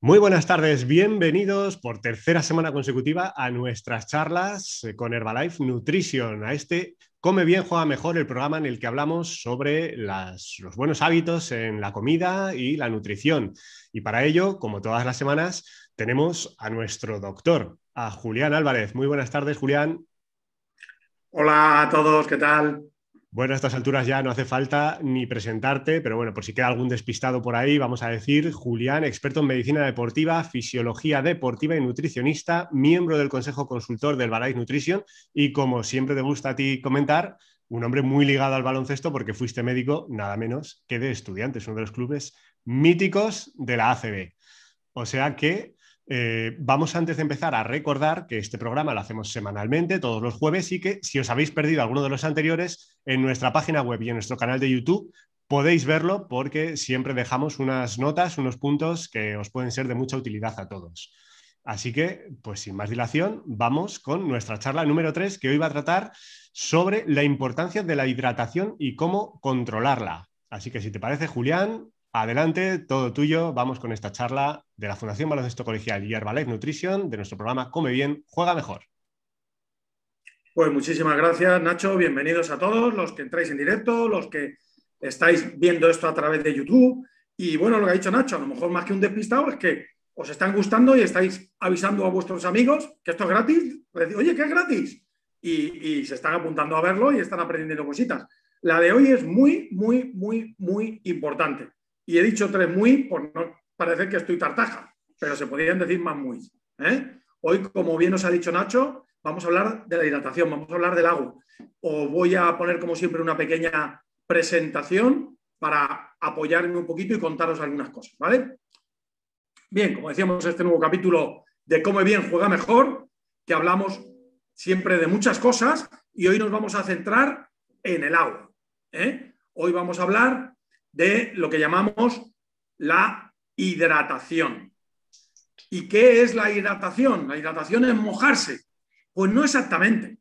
Muy buenas tardes, bienvenidos por tercera semana consecutiva a nuestras charlas con Herbalife Nutrition, a este Come Bien, Juega Mejor, el programa en el que hablamos sobre los buenos hábitos en la comida y la nutrición. Y para ello, como todas las semanas, tenemos a nuestro doctor, a Julián Álvarez. Muy buenas tardes, Julián. Hola a todos, ¿qué tal? Bueno, a estas alturas ya no hace falta ni presentarte, pero bueno, por si queda algún despistado por ahí, vamos a decir, Julián, experto en medicina deportiva, fisiología deportiva y nutricionista, miembro del Consejo Consultor del Herbalife Nutrition y, como siempre te gusta a ti comentar, un hombre muy ligado al baloncesto porque fuiste médico nada menos que de Estudiantes, uno de los clubes míticos de la ACB. O sea que vamos antes de empezar a recordar que este programa lo hacemos semanalmente, todos los jueves, y que si os habéis perdido alguno de los anteriores, en nuestra página web y en nuestro canal de YouTube podéis verlo porque siempre dejamos unas notas, unos puntos que os pueden ser de mucha utilidad a todos. Así que, pues sin más dilación, vamos con nuestra charla número 3, que hoy va a tratar sobre la importancia de la hidratación y cómo controlarla. Así que si te parece, Julián, adelante, todo tuyo. Vamos con esta charla de la Fundación Baloncesto Colegial y Herbalife Nutrition de nuestro programa Come Bien, Juega Mejor. Pues muchísimas gracias, Nacho. Bienvenidos a todos los que entráis en directo, los que estáis viendo esto a través de YouTube. Y bueno, lo que ha dicho Nacho, a lo mejor más que un despistado es que os están gustando y estáis avisando a vuestros amigos que esto es gratis. Oye, ¿qué es gratis? Y se están apuntando a verlo y están aprendiendo cositas. La de hoy es muy, muy, muy, muy importante. Y he dicho 3 muy por no parecer que estoy tartaja, pero se podrían decir más muy. Hoy, como bien os ha dicho Nacho, vamos a hablar de la hidratación, vamos a hablar del agua. Os voy a poner, como siempre, una pequeña presentación para apoyarme un poquito y contaros algunas cosas, ¿vale? Bien, como decíamos, este nuevo capítulo de Come Bien, Juega Mejor, que hablamos siempre de muchas cosas y hoy nos vamos a centrar en el agua. Hoy vamos a hablar de lo que llamamos la hidratación. ¿Y qué es la hidratación? La hidratación es mojarse. Pues no exactamente.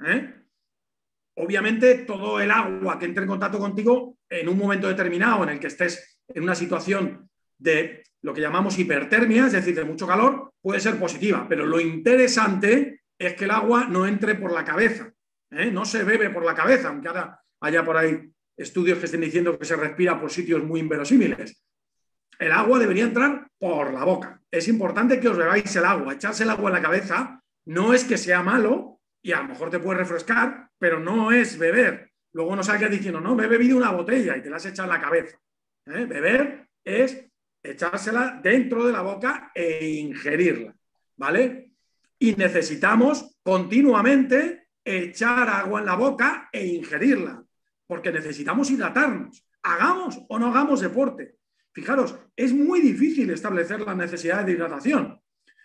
Obviamente, todo el agua que entre en contacto contigo en un momento determinado en el que estés en una situación de lo que llamamos hipertermia, es decir, de mucho calor, puede ser positiva. Pero lo interesante es que el agua no entre por la cabeza. No se bebe por la cabeza, aunque ahora haya por ahí estudios que estén diciendo que se respira por sitios muy inverosímiles. El agua debería entrar por la boca. Es importante que os bebáis el agua. Echarse el agua en la cabeza no es que sea malo y a lo mejor te puede refrescar, pero no es beber. Luego no salgas diciendo, no, me he bebido una botella y te la has echado en la cabeza. Beber es echársela dentro de la boca e ingerirla, ¿vale? Y necesitamos continuamente echar agua en la boca e ingerirla, porque necesitamos hidratarnos, hagamos o no hagamos deporte. Fijaros, es muy difícil establecer la necesidad de hidratación.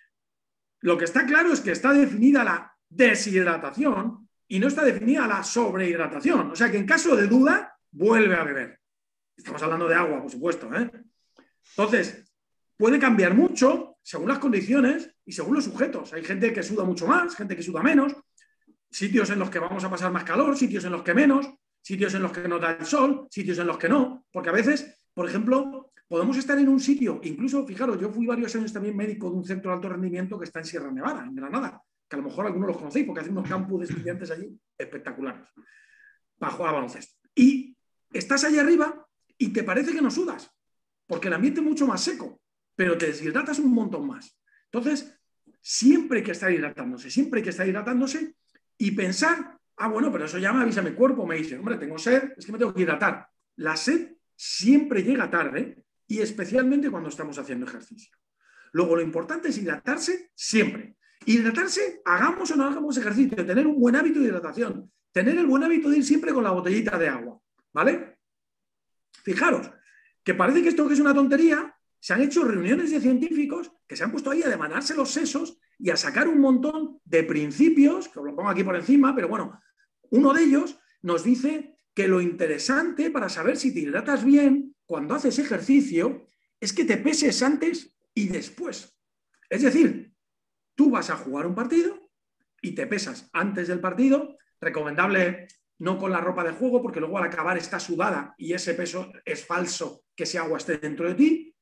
Lo que está claro es que está definida la deshidratación y no está definida la sobrehidratación. O sea que en caso de duda, vuelve a beber. Estamos hablando de agua, por supuesto. Entonces, puede cambiar mucho según las condiciones y según los sujetos. Hay gente que suda mucho más, gente que suda menos, sitios en los que vamos a pasar más calor, sitios en los que menos, sitios en los que nos da el sol, sitios en los que no, porque a veces, por ejemplo, podemos estar en un sitio, incluso, fijaros, yo fui varios años también médico de un centro de alto rendimiento que está en Sierra Nevada, en Granada, que a lo mejor algunos los conocéis porque hacen unos campus de estudiantes allí espectaculares para jugar a baloncesto. Y estás allá arriba y te parece que no sudas, porque el ambiente es mucho más seco, pero te deshidratas un montón más. Entonces, siempre hay que estar hidratándose y pensar, bueno, pero eso ya me avisa mi cuerpo, me dice, hombre, tengo sed, es que me tengo que hidratar. La sed siempre llega tarde y especialmente cuando estamos haciendo ejercicio. Luego, lo importante es hidratarse siempre. Hidratarse, hagamos o no hagamos ejercicio, tener un buen hábito de hidratación, tener el buen hábito de ir siempre con la botellita de agua, ¿vale? Fijaros, que parece que esto que es una tontería, se han hecho reuniones de científicos que se han puesto ahí a demandarse los sesos y a sacar un montón de principios, que os lo pongo aquí por encima, pero bueno, uno de ellos nos dice que lo interesante para saber si te hidratas bien cuando haces ejercicio es que te peses antes y después. Es decir, tú vas a jugar un partido y te pesas antes del partido, recomendable no con la ropa de juego porque luego al acabar está sudada y ese peso es falso que ese agua esté dentro de ti,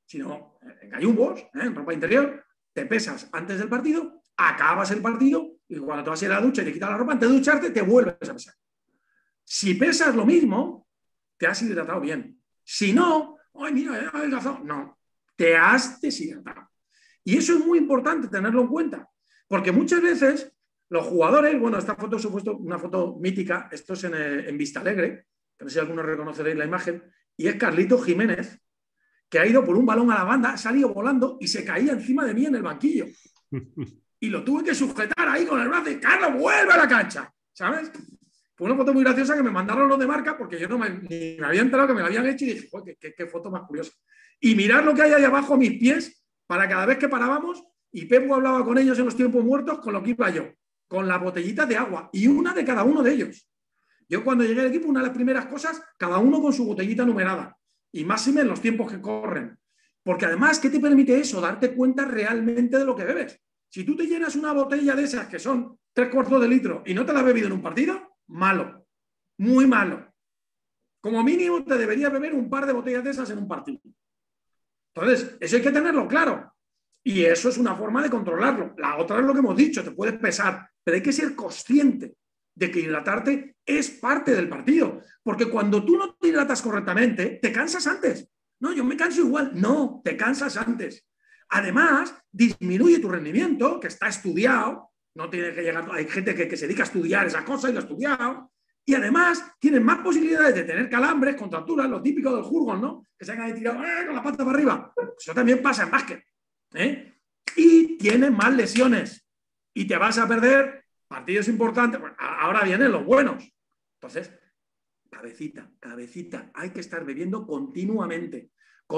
sino en gallumbos, en ropa interior, te pesas antes del partido, acabas el partido y cuando te vas a ir a la ducha y te quitas la ropa, antes de ducharte, te vuelves a pesar. Si pesas lo mismo, te has hidratado bien. Si no, ¡ay, mira, he adelgazado! No, te has deshidratado. Y eso es muy importante tenerlo en cuenta, porque muchas veces los jugadores, bueno, esta foto es una foto mítica, esto es en Vista Alegre, que no sé si algunos reconoceréis la imagen, y es Carlitos Jiménez, que ha ido por un balón a la banda, ha salido volando y se caía encima de mí en el banquillo. Y lo tuve que sujetar ahí con el brazo y Carlos, vuelve a la cancha, ¿sabes? Fue una foto muy graciosa que me mandaron los de marca porque yo ni me había enterado que me la habían hecho y dije, joder, qué foto más curiosa. Y mirad lo que hay ahí abajo a mis pies para cada vez que parábamos y Pepu hablaba con ellos en los tiempos muertos con lo que iba yo, con las botellitas de agua y una de cada uno de ellos. Yo cuando llegué al equipo, una de las primeras cosas, cada uno con su botellita numerada y máxime en los tiempos que corren. Porque además, ¿qué te permite eso? Darte cuenta realmente de lo que bebes. Si tú te llenas una botella de esas que son 3/4 de litro y no te la has bebido en un partido, malo, muy malo. Como mínimo te deberías beber un par de botellas de esas en un partido. Entonces, eso hay que tenerlo claro. Y eso es una forma de controlarlo. La otra es lo que hemos dicho, te puedes pesar, pero hay que ser consciente de que hidratarte es parte del partido. Porque cuando tú no te hidratas correctamente, te cansas antes. No, yo me canso igual. No, te cansas antes. Además, disminuye tu rendimiento, que está estudiado. No tiene que llegar. Hay gente que se dedica a estudiar esa cosa y lo ha estudiado. Y además, tienen más posibilidades de tener calambres, contracturas, lo típico del jurgón, ¿no? Que se hayan tirado con la pata para arriba. Eso también pasa en básquet. Y tienen más lesiones. Y te vas a perder partidos importantes. Bueno, ahora vienen los buenos. Entonces, cabecita. Hay que estar bebiendo continuamente.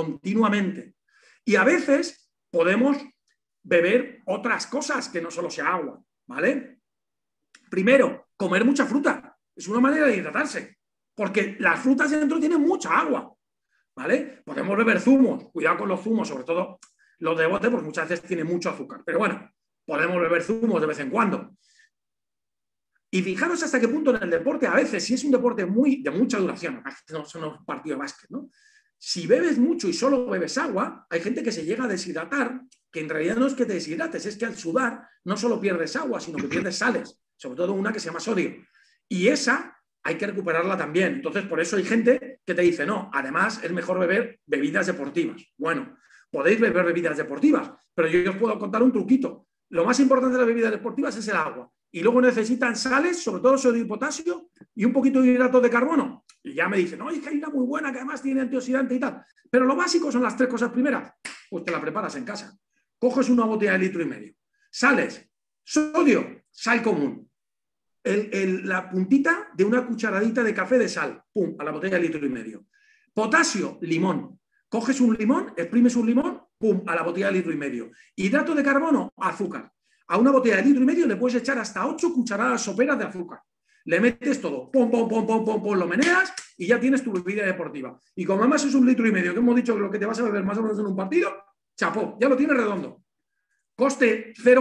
Y a veces podemos beber otras cosas que no solo sea agua, ¿vale? Primero, comer mucha fruta. Es una manera de hidratarse. Porque las frutas dentro tienen mucha agua, ¿vale? Podemos beber zumos. Cuidado con los zumos, sobre todo los de bote, porque muchas veces tienen mucho azúcar. Pero bueno, podemos beber zumos de vez en cuando. Y fijaros hasta qué punto en el deporte, a veces, si es un deporte de mucha duración, no son un partido de básquet, ¿no? Si bebes mucho y solo bebes agua, hay gente que se llega a deshidratar, que en realidad no es que te deshidrates, es que al sudar no solo pierdes agua, sino que pierdes sales, sobre todo una que se llama sodio. Y esa hay que recuperarla también. Entonces, por eso hay gente que te dice, no, además es mejor beber bebidas deportivas. Bueno, podéis beber bebidas deportivas, pero yo os puedo contar un truquito. Lo más importante de las bebidas deportivas es el agua. Y luego necesitan sales, sobre todo sodio y potasio, y un poquito de hidratos de carbono. Y ya me dicen, oye, que hay una muy buena que además tiene antioxidante y tal. Pero lo básico son las 3 cosas primeras. Pues te la preparas en casa. Coges una botella de 1,5 litros. Sales, sodio, sal común. La puntita de una cucharadita de café de sal, pum, a la botella de 1,5 litros. Potasio, limón. Coges un limón, exprimes un limón, pum, a la botella de 1,5 litros. Hidrato de carbono, azúcar. A una botella de 1,5 litros le puedes echar hasta 8 cucharadas soperas de azúcar. Le metes todo, pum, lo meneas y ya tienes tu bebida deportiva. Y como además es 1,5 litros, que hemos dicho que lo que te vas a beber más o menos en un partido, chapó, ya lo tienes redondo. Coste 0,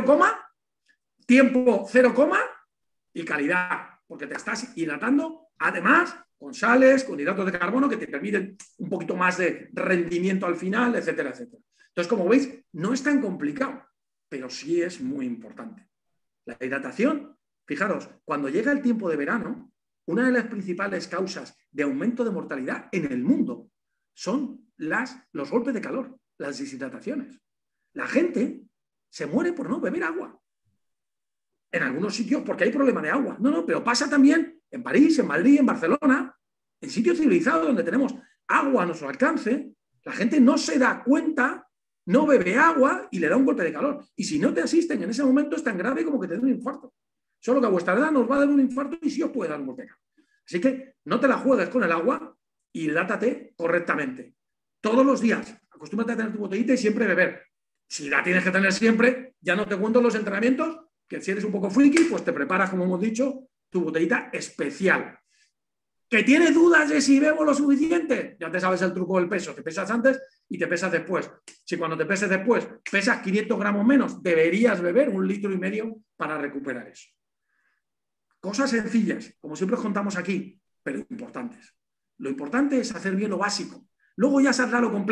tiempo 0, y calidad, porque te estás hidratando, además, con sales, con hidratos de carbono que te permiten un poquito más de rendimiento al final, etcétera, etcétera. Entonces, como veis, no es tan complicado, pero sí es muy importante. La hidratación, fijaros, cuando llega el tiempo de verano, una de las principales causas de aumento de mortalidad en el mundo son los golpes de calor, las deshidrataciones. La gente se muere por no beber agua. En algunos sitios porque hay problema de agua. No, pero pasa también en París, en Madrid, en Barcelona, en sitios civilizados donde tenemos agua a nuestro alcance, la gente no se da cuenta, no bebe agua y le da un golpe de calor. Y si no te asisten en ese momento es tan grave como que te dé un infarto. Solo que a vuestra edad nos va a dar un infarto y sí os puede dar un golpe de calor. Así que no te la juegues con el agua y hidrátate correctamente. Todos los días, acostúmbrate a tener tu botellita y siempre beber. Si la tienes que tener siempre, ya no te cuento los entrenamientos, que si eres un poco friki, pues te preparas, como hemos dicho, tu botellita especial. ¿Que tienes dudas de si bebo lo suficiente? Ya te sabes el truco del peso. Te pesas antes y te pesas después. Si cuando te peses después pesas 500 gramos menos, deberías beber 1,5 litros para recuperar eso. Cosas sencillas, como siempre os contamos aquí, pero importantes. Lo importante es hacer bien lo básico. Luego ya saldrá lo complejo.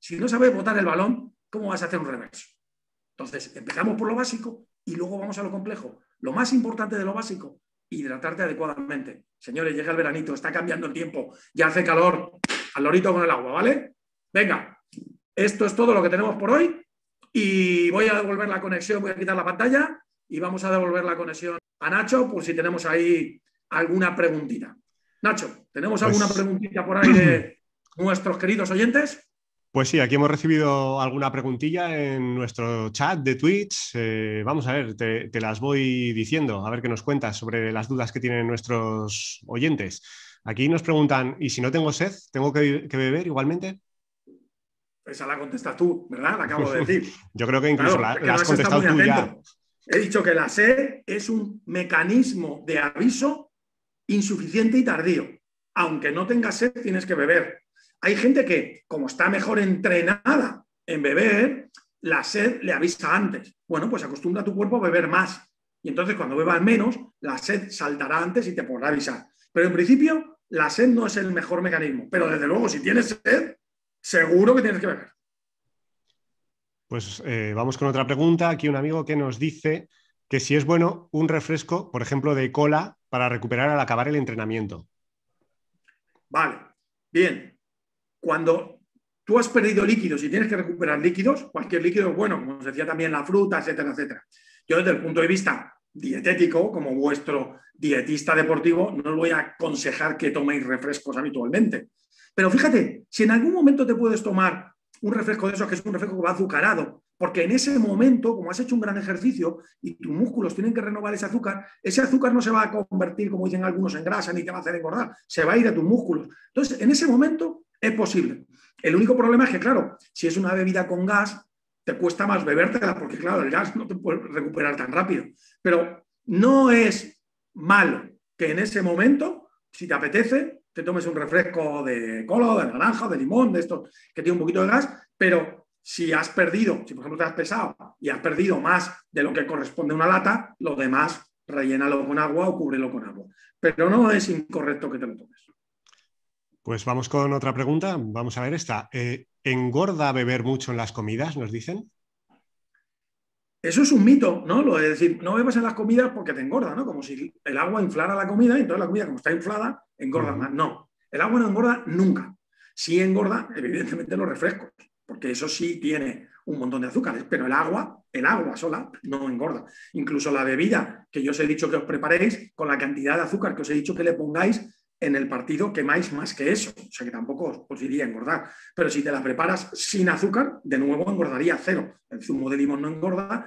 Si no sabes botar el balón, ¿cómo vas a hacer un reverso? Entonces, empezamos por lo básico y luego vamos a lo complejo. Lo más importante de lo básico, hidratarte adecuadamente. Señores, llega el veranito, está cambiando el tiempo, ya hace calor, al lorito con el agua, ¿vale? Venga, esto es todo lo que tenemos por hoy y voy a devolver la conexión, voy a quitar la pantalla y vamos a devolver la conexión a Nacho por si tenemos ahí alguna preguntita. Nacho, ¿tenemos alguna preguntita por ahí de nuestros queridos oyentes? Pues sí, aquí hemos recibido alguna preguntilla en nuestro chat de Twitch. Vamos a ver, te las voy diciendo, a ver qué nos cuentas sobre las dudas que tienen nuestros oyentes. Aquí nos preguntan, ¿y si no tengo sed, tengo que beber igualmente? Esa la contestas tú, ¿verdad? La acabo de decir. Yo creo que incluso claro, la has contestado tú ya. He dicho que la sed es un mecanismo de aviso insuficiente y tardío. Aunque no tengas sed, tienes que beber. Hay gente que, como está mejor entrenada en beber, la sed le avisa antes. Bueno, pues acostumbra a tu cuerpo a beber más. Y entonces cuando bebas menos, la sed saltará antes y te podrá avisar. Pero en principio, la sed no es el mejor mecanismo. Pero desde luego, si tienes sed, seguro que tienes que beber. Pues vamos con otra pregunta. Aquí un amigo que nos dice que si es bueno un refresco, por ejemplo, de cola, para recuperar al acabar el entrenamiento. Vale, bien. Cuando tú has perdido líquidos y tienes que recuperar líquidos, cualquier líquido es bueno, como os decía también la fruta, etcétera, etcétera. Yo desde el punto de vista dietético, como vuestro dietista deportivo, no os voy a aconsejar que toméis refrescos habitualmente. Pero fíjate, si en algún momento te puedes tomar un refresco de esos, que es un refresco que va azucarado, porque en ese momento, como has hecho un gran ejercicio y tus músculos tienen que renovar ese azúcar no se va a convertir, como dicen algunos, en grasa ni te va a hacer engordar, se va a ir a tus músculos. Entonces, en ese momento es posible. El único problema es que, claro, si es una bebida con gas, te cuesta más bebértela, porque, claro, el gas no te puede recuperar tan rápido. Pero no es malo que en ese momento, si te apetece, te tomes un refresco de cola, de naranja, de limón, de estos que tiene un poquito de gas, pero si has perdido, si por ejemplo te has pesado y has perdido más de lo que corresponde a una lata, lo demás rellénalo con agua o cúbrelo con agua. Pero no es incorrecto que te lo tomes. Pues vamos con otra pregunta. Vamos a ver esta. ¿Engorda beber mucho en las comidas, nos dicen? Eso es un mito, ¿no? Lo de decir, no bebas en las comidas porque te engorda, ¿no? Como si el agua inflara la comida y entonces la comida, como está inflada, engorda más. No, el agua no engorda nunca. Sí engorda, evidentemente, los refrescos, porque eso sí tiene un montón de azúcares, pero el agua sola no engorda. Incluso la bebida que yo os he dicho que os preparéis, con la cantidad de azúcar que os he dicho que le pongáis, en el partido quemáis más que eso, o sea que tampoco os iría a engordar. Pero si te la preparas sin azúcar, de nuevo engordaría cero. El zumo de limón no engorda,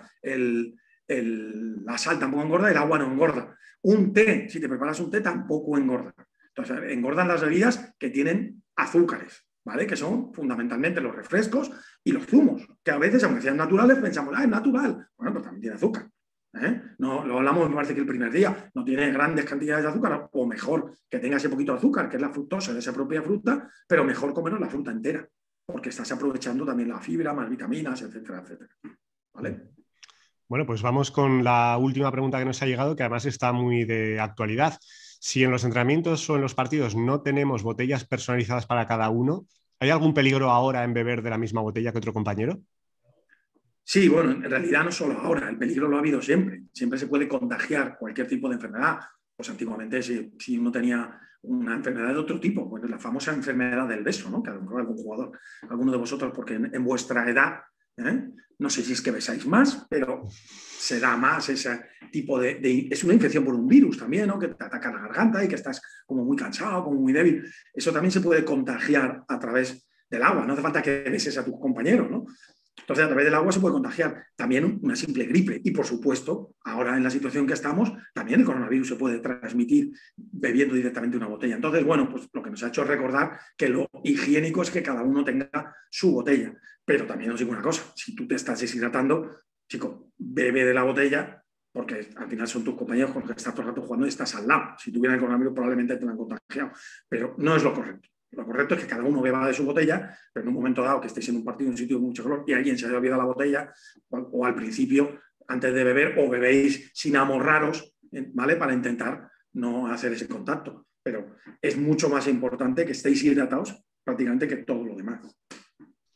la sal tampoco engorda, el agua no engorda. Un té, si te preparas un té, tampoco engorda. Entonces, engordan las bebidas que tienen azúcares, ¿vale? Que son fundamentalmente los refrescos y los zumos, que a veces, aunque sean naturales, pensamos, es natural. Bueno, pues también tiene azúcar. No, lo hablamos, me parece que el primer día, no tiene grandes cantidades de azúcar, o mejor que tenga ese poquito de azúcar, que es la fructosa de esa propia fruta, pero mejor comernos la fruta entera, porque estás aprovechando también la fibra, más vitaminas, etcétera, etcétera. ¿Vale? Bueno, pues vamos con la última pregunta que nos ha llegado, que además está muy de actualidad. Si en los entrenamientos o en los partidos no tenemos botellas personalizadas para cada uno, ¿hay algún peligro ahora en beber de la misma botella que otro compañero? Sí, bueno, en realidad no solo ahora, el peligro lo ha habido siempre. Siempre se puede contagiar cualquier tipo de enfermedad. Pues antiguamente, si uno tenía una enfermedad de otro tipo, pues la famosa enfermedad del beso, ¿no? Que a lo mejor algún jugador, alguno de vosotros, porque en vuestra edad, no sé si es que besáis más, pero se da más ese tipo de... Es una infección por un virus también, ¿no? Que te ataca la garganta y que estás como muy cansado, como muy débil. Eso también se puede contagiar a través del agua. No hace falta que beses a tus compañeros, ¿no? Entonces, a través del agua se puede contagiar también una simple gripe. Y, por supuesto, ahora en la situación que estamos, también el coronavirus se puede transmitir bebiendo directamente una botella. Entonces, bueno, pues lo que nos ha hecho es recordar que lo higiénico es que cada uno tenga su botella. Pero también os digo una cosa, si tú te estás deshidratando, chico, bebe de la botella, porque al final son tus compañeros con los que estás todo el rato jugando y estás al lado. Si tuvieran el coronavirus probablemente te lo han contagiado. Pero no es lo correcto. Lo correcto es que cada uno beba de su botella, pero en un momento dado que estéis en un partido en un sitio de mucho calor y alguien se haya olvidado la botella, o al principio, antes de beber, o bebéis sin amorraros, ¿vale? Para intentar no hacer ese contacto. Pero es mucho más importante que estéis hidratados prácticamente que todo lo demás.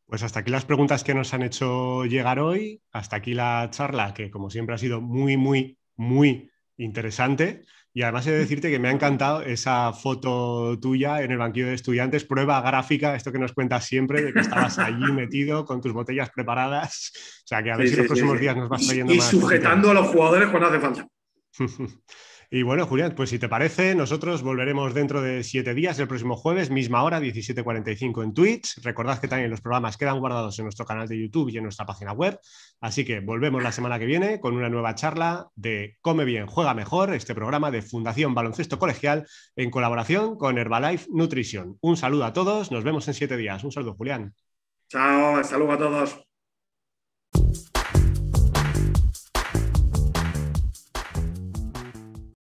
Pues hasta aquí las preguntas que nos han hecho llegar hoy, hasta aquí la charla, que como siempre ha sido muy, muy, muy interesante. Y además he de decirte que me ha encantado esa foto tuya en el banquillo de estudiantes, prueba gráfica, esto que nos cuentas siempre, de que estabas allí metido con tus botellas preparadas. O sea, que a ver si los próximos días nos vas trayendo y más sujetando cositas. a los jugadores cuando hace falta. Y bueno, Julián, pues si te parece, nosotros volveremos dentro de 7 días, el próximo jueves, misma hora, 17:45 en Twitch. Recordad que también los programas quedan guardados en nuestro canal de YouTube y en nuestra página web. Así que volvemos la semana que viene con una nueva charla de Come Bien, Juega Mejor, este programa de Fundación Baloncesto Colegial en colaboración con Herbalife Nutrition. Un saludo a todos, nos vemos en 7 días. Un saludo, Julián. Chao, hasta luego a todos.